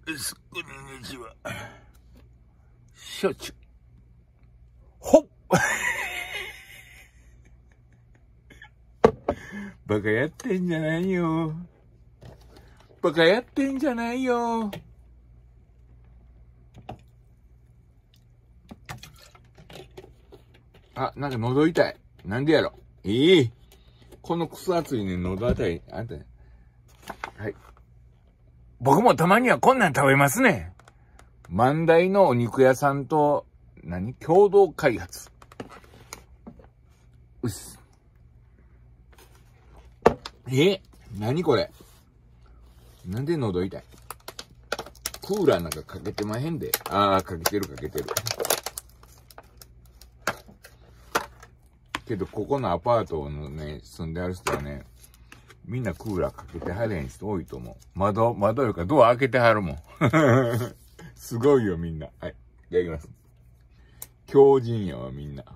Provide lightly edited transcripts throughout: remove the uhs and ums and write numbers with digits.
こんにちは。しょっちゅう。ほっバカやってんじゃないよ。バカやってんじゃないよ。あ、なんか喉痛い。なんでやろ。このクソ暑いね、喉痛い。あんたね。はい。僕もたまにはこんなん食べますね。万代のお肉屋さんと、共同開発。うっす。何これ。なんで喉痛い。クーラーなんかかけてまへんで。かけてる。けど、ここのアパートのね、住んである人はね、みんなクーラーかけてはれへん人多いと思う。窓よかドア開けてはるもん。すごいよ、みんな。はい。いただきます。強靭やわ、みんな。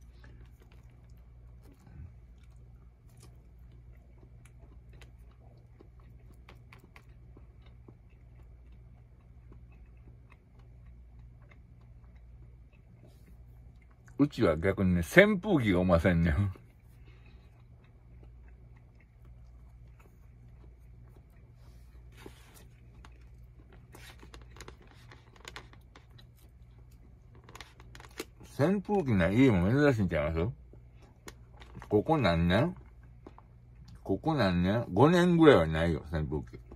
うちは逆にね、扇風機がおませんねん。扇風機ない家も珍しいんちゃいます？ここ何年 ?5 年ぐらいはないよ、扇風機。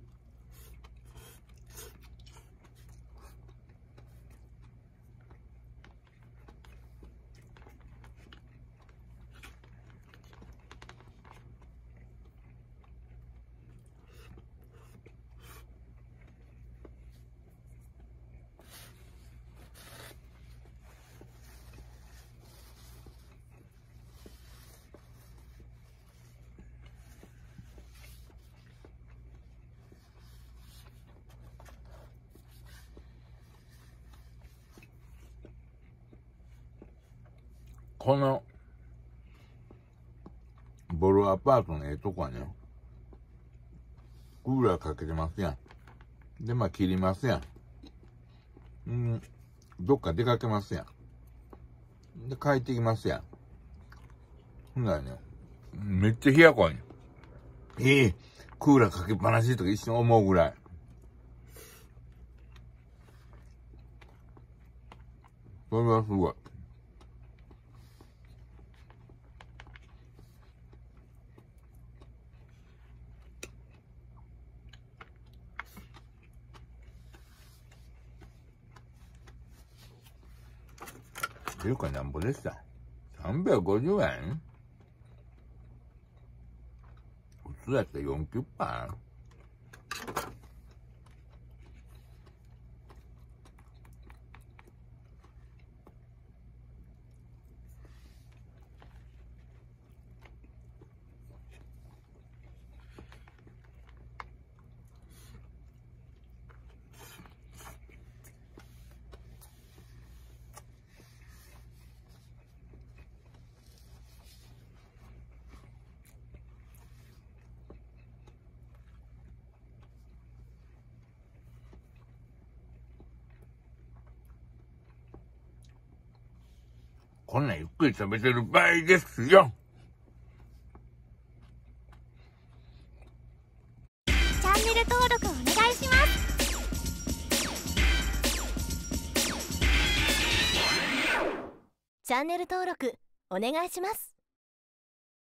この、ボロアパートのとこはね、クーラーかけてますやん。で、切りますやん。どっか出かけますやん。で、帰ってきますやん。ほんならね、めっちゃ冷やこいね。クーラーかけっぱなしとか一瞬思うぐらい。それはすごい。っていうかなんぼでした ?350 円普通やったら4キュッパーこんなんゆっくり食べてる場合ですよ。 チャンネル登録お願いします。チャンネル登録お願いします。